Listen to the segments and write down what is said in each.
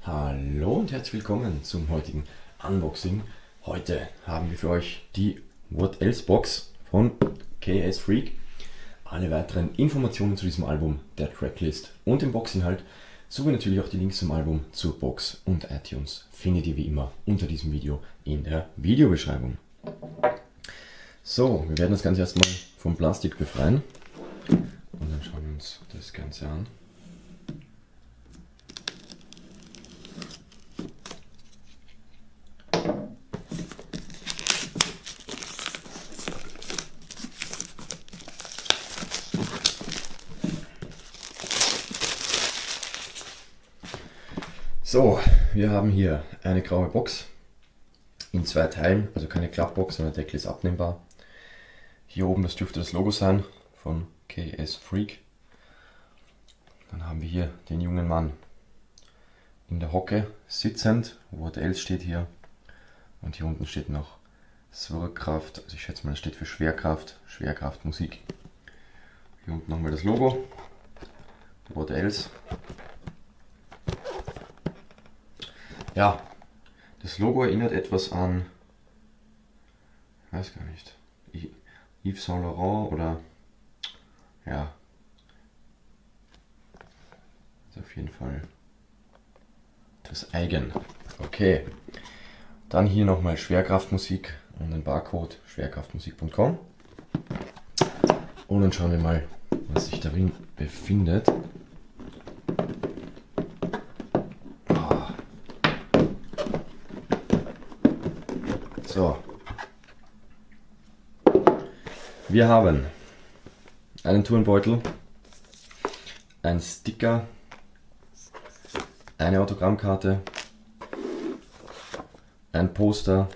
Hallo und herzlich willkommen zum heutigen Unboxing. Heute haben wir für euch die What Else Box von KS Freak. Alle weiteren Informationen zu diesem Album, der Tracklist und dem Boxinhalt, sowie natürlich auch die Links zum Album, zur Box und iTunes findet ihr wie immer unter diesem Video in der Videobeschreibung. So, wir werden das Ganze erstmal vom Plastik befreien und dann schauen wir uns das Ganze an. So, wir haben hier eine graue Box in zwei Teilen, also keine Klappbox, sondern der Deckel ist abnehmbar. Hier oben, das dürfte das Logo sein von KS Freak. Dann haben wir hier den jungen Mann in der Hocke sitzend, What Else steht hier, und hier unten steht noch Swerkraft, also ich schätze mal, das steht für Schwerkraft, Schwerkraftmusik. Hier unten nochmal das Logo, What Else. Ja, das Logo erinnert etwas an, ich weiß gar nicht, Yves Saint Laurent oder, ja, ist auf jeden Fall das eigen. Okay, dann hier nochmal Schwerkraftmusik und den Barcode schwerkraftmusik.com und dann schauen wir mal, was sich darin befindet. So, wir haben einen Turnbeutel, einen Sticker, eine Autogrammkarte, ein Poster,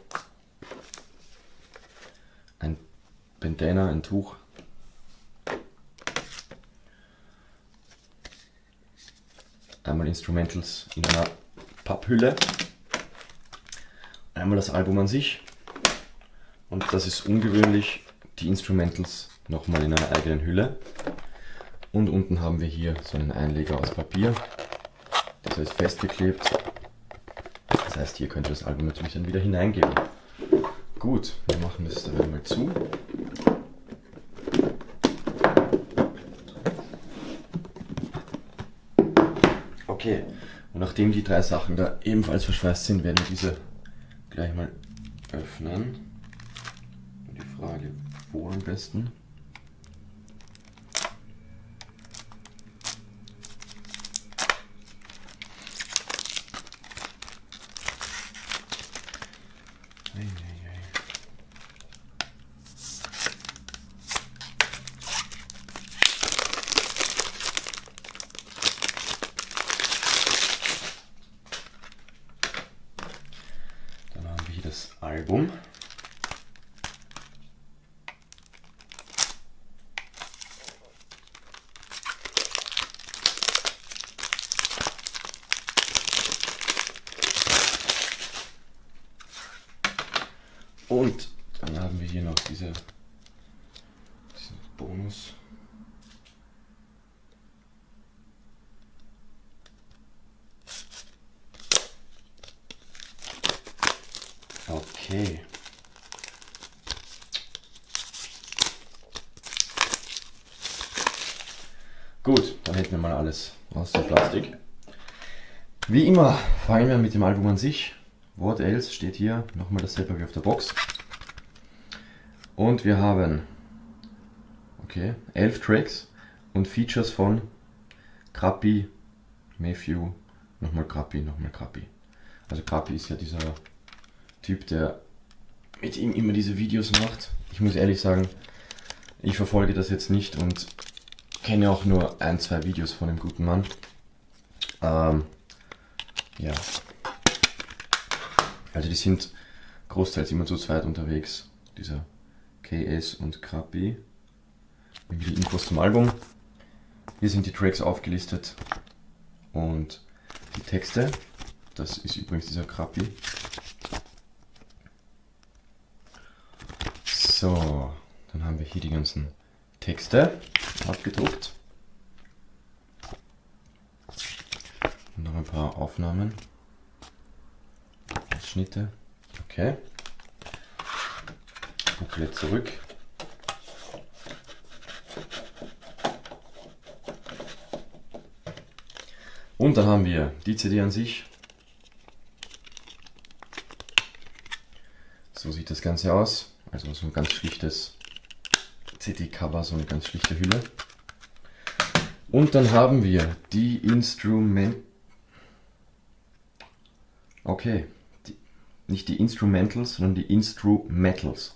ein Bandana, ein Tuch, einmal Instrumentals in einer Papphülle, einmal das Album an sich. Und das ist ungewöhnlich, die Instrumentals nochmal in einer eigenen Hülle. Und unten haben wir hier so einen Einleger aus Papier. Das ist festgeklebt. Das heißt, hier könnt ihr das Album natürlich dann wieder hineingeben. Gut, wir machen das dann einmal zu. Okay, und nachdem die drei Sachen da ebenfalls verschweißt sind, werden wir diese gleich mal öffnen. Frage, wo am besten? Dann haben wir hier das Album. Und dann haben wir hier noch diesen Bonus. Okay. Gut, dann hätten wir mal alles aus dem Plastik. Wie immer fangen wir mit dem Album an sich. What Else steht hier, nochmal dasselbe wie auf der Box. Und wir haben 11 Tracks und Features von Krappi, Matthew, nochmal Krappi, nochmal Krappi. Also Krappi ist ja dieser Typ, der mit ihm immer diese Videos macht. Ich muss ehrlich sagen, ich verfolge das jetzt nicht und kenne auch nur ein, zwei Videos von dem guten Mann. Ja. Also die sind großteils immer zu zweit unterwegs, dieser KS und Krappi. Die Infos zum Album. Hier sind die Tracks aufgelistet und die Texte. Das ist übrigens dieser Krappi. So, dann haben wir hier die ganzen Texte abgedruckt. Und noch ein paar Aufnahmen Ausschnitte. Okay. Booklet zurück. Und dann haben wir die CD an sich. So sieht das Ganze aus. Also so ein ganz schlichtes CD-Cover, so eine ganz schlichte Hülle. Und dann haben wir die nicht die Instrumentals, sondern die Instrumentals.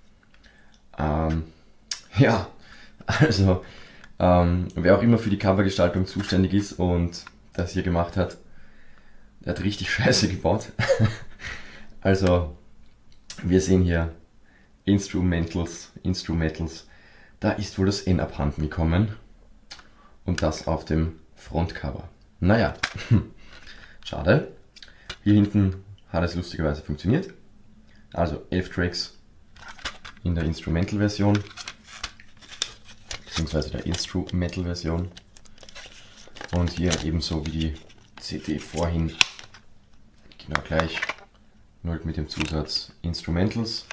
Ja, also wer auch immer für die Covergestaltung zuständig ist und das hier gemacht hat, der hat richtig Scheiße gebaut. Also wir sehen hier Instrumentals. Da ist wohl das N abhanden gekommen. Und das auf dem Frontcover. Naja, schade. Hier hinten hat es lustigerweise funktioniert. Also 11 Tracks in der Instrumental-Version. Beziehungsweise der Instrumental-Version. Und hier ebenso wie die CD vorhin genau gleich. Nur mit dem Zusatz Instrumentals.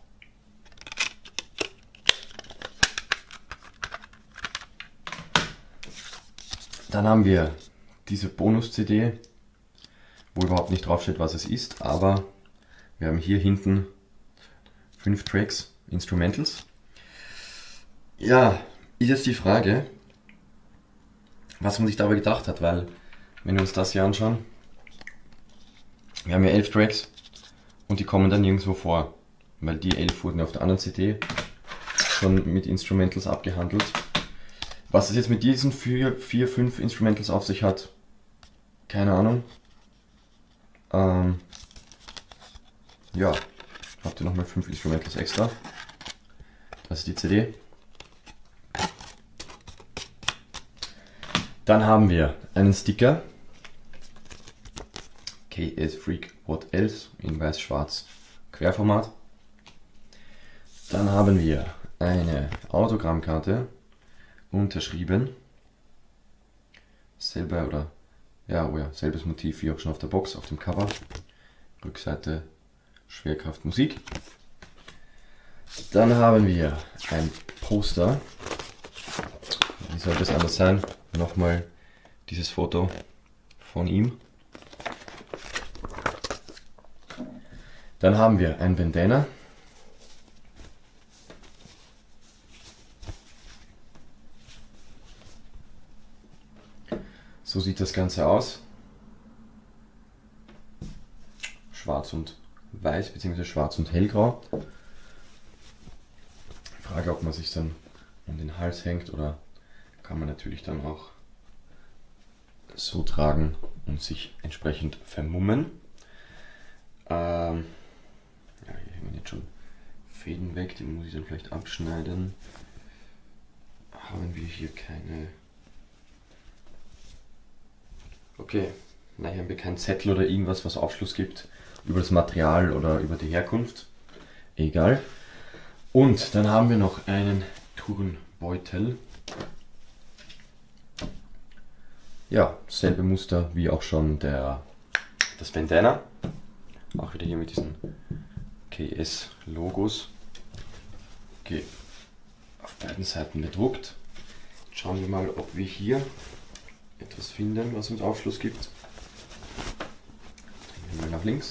Dann haben wir diese Bonus-CD, wo überhaupt nicht draufsteht, was es ist, aber wir haben hier hinten 5 Tracks, Instrumentals. Ja, ist jetzt die Frage, was man sich dabei gedacht hat, weil, wenn wir uns das hier anschauen, wir haben ja 11 Tracks und die kommen dann nirgendwo vor, weil die 11 wurden auf der anderen CD schon mit Instrumentals abgehandelt. Was es jetzt mit diesen 5 Instrumentals auf sich hat, keine Ahnung. Ja, habt ihr nochmal 5 Instrumentals extra. Das ist die CD. Dann haben wir einen Sticker. KS Freak What Else in weiß-schwarz Querformat. Dann haben wir eine Autogrammkarte. Unterschrieben. Selber oder selbes Motiv wie auch schon auf der Box, auf dem Cover. Rückseite Schwerkraft Musik. Dann haben wir ein Poster. Wie sollte es anders sein? Nochmal dieses Foto von ihm. Dann haben wir ein Bandana. So sieht das Ganze aus. Schwarz und weiß, bzw. schwarz und hellgrau. Frage, ob man sich dann um den Hals hängt oder kann man natürlich dann auch so tragen und sich entsprechend vermummen. Ja, hier hängen jetzt schon Fäden weg, die muss ich dann vielleicht abschneiden. Haben wir hier keine... Okay, nachher haben wir keinen Zettel oder irgendwas, was Aufschluss gibt über das Material oder über die Herkunft. Egal. Und dann haben wir noch einen Turnbeutel. Ja, selbe Muster wie auch schon das Bandana. Auch wieder hier mit diesen KS-Logos. Okay, auf beiden Seiten bedruckt. Schauen wir mal, ob wir hier etwas finden, was uns Aufschluss gibt. Drehen wir mal nach links.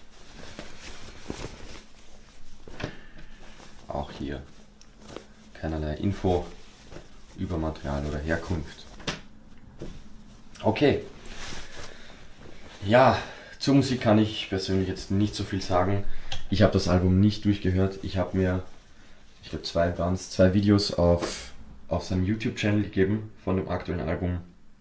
Auch hier keinerlei Info über Material oder Herkunft. Okay. Ja, zur Musik kann ich persönlich jetzt nicht so viel sagen. Ich habe das Album nicht durchgehört. Ich habe mir, ich glaube, zwei Videos auf seinem YouTube-Channel gegeben von dem aktuellen Album.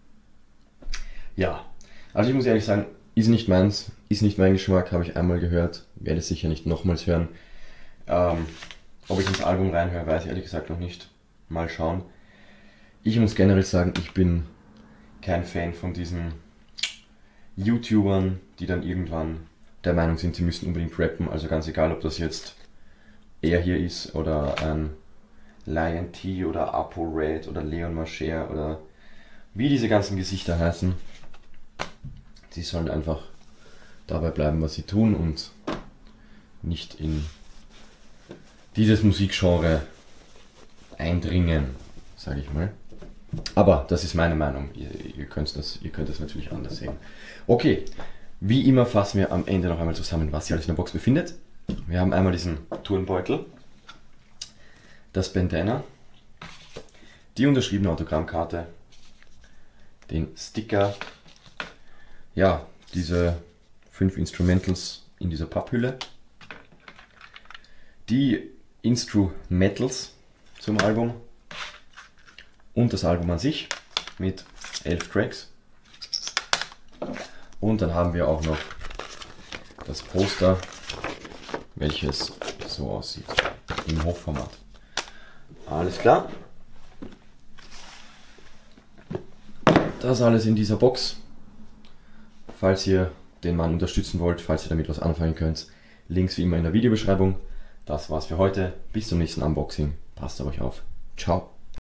Ja, also ich muss ehrlich sagen, ist nicht meins, ist nicht mein Geschmack, habe ich einmal gehört, werde es sicher nicht nochmals hören. Ob ich ins Album reinhöre, weiß ich ehrlich gesagt noch nicht. Mal schauen. Ich muss generell sagen, ich bin kein Fan von diesen YouTubern, die dann irgendwann der Meinung sind, sie müssen unbedingt rappen. Also ganz egal, ob das jetzt er hier ist oder ein Lion T oder Apo Red oder Leon Mascher oder wie diese ganzen Gesichter heißen. Sie sollen einfach dabei bleiben, was sie tun und nicht in dieses Musikgenre eindringen, sage ich mal. Aber das ist meine Meinung. Ihr könnt das natürlich anders sehen. Okay, wie immer fassen wir am Ende noch einmal zusammen, was sich alles in der Box befindet. Wir haben einmal diesen Turnbeutel, das Bandana, die unterschriebene Autogrammkarte, den Sticker, ja, diese 5 Instrumentals in dieser Papphülle, die Instrumentals zum Album und das Album an sich mit 11 Tracks. Und dann haben wir auch noch das Poster, welches so aussieht, im Hochformat. Alles klar. Das alles in dieser Box. Falls ihr den Mann unterstützen wollt, falls ihr damit was anfangen könnt, Links wie immer in der Videobeschreibung. Das war's für heute. Bis zum nächsten Unboxing. Passt auf euch auf. Ciao.